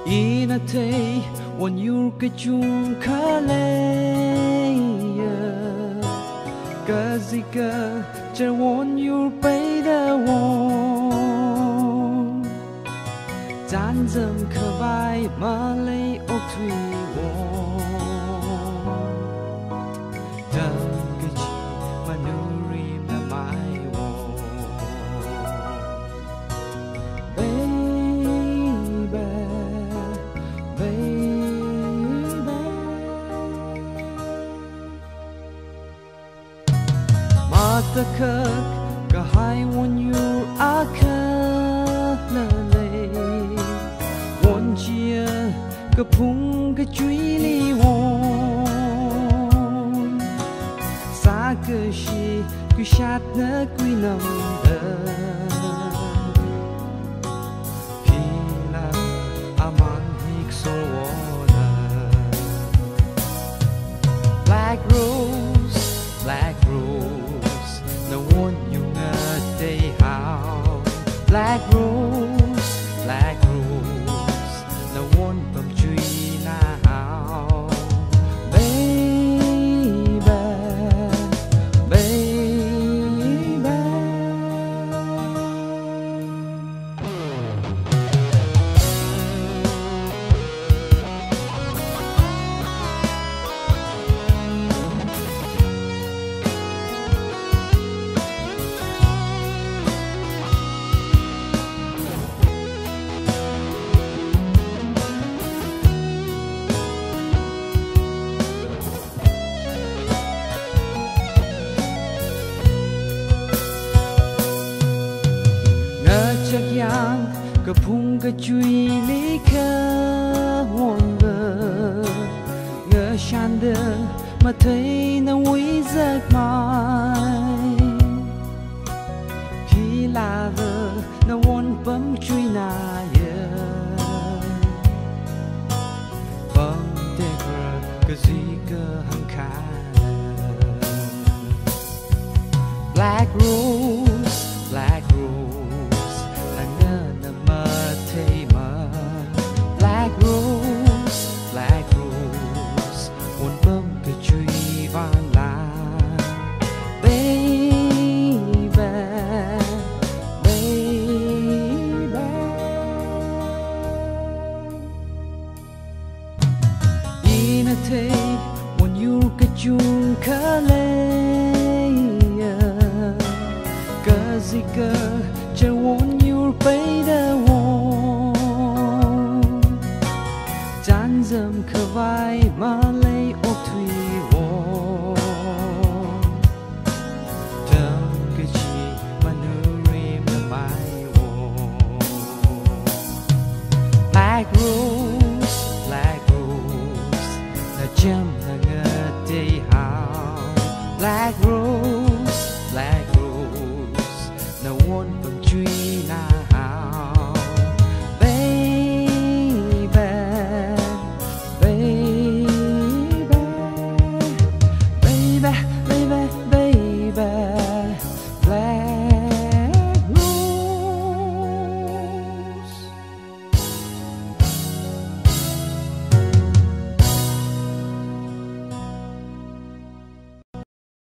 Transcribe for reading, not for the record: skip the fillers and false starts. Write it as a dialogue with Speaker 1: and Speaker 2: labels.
Speaker 1: ina thấy one you cái chung khá lệ cái gì cơ chẳng one you bay đã one dán dầm khờ vai mà lấy ốc thủy one đừng cái chi mà nương rim là mãi one ta khắc cả hai one you a khắc là lệ one chia cả phung cả truy li one xa cơ shi cứ sát nỡ quy nằm đờ khi là aman hik sol water black rose no one you ngờ day how black rose no one bầm truy nào baby chắc yang cái phung cái chui lý khờ hồn vợ ngỡ shan đơ mà thấy nó quý giấc mai khi là vợ nó won bấm chui na ye bấm tê vợ cái gì cơ hăng khá black rose black rose one bum cái truy van la baby ina thấy one you cái chung khá lệ cái gì cơ chẳng one you bay đã dán dầm khờ vai mà lấy ốc thủy one đừng cái chi mà nương rim là mãi one black rose